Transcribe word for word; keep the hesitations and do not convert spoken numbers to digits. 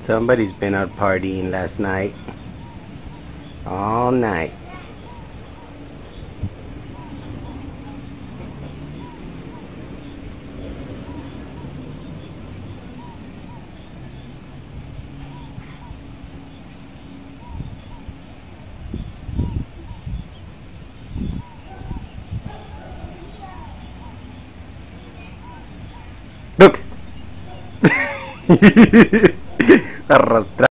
Somebody's been out partying last night. All night. Look! Arrastra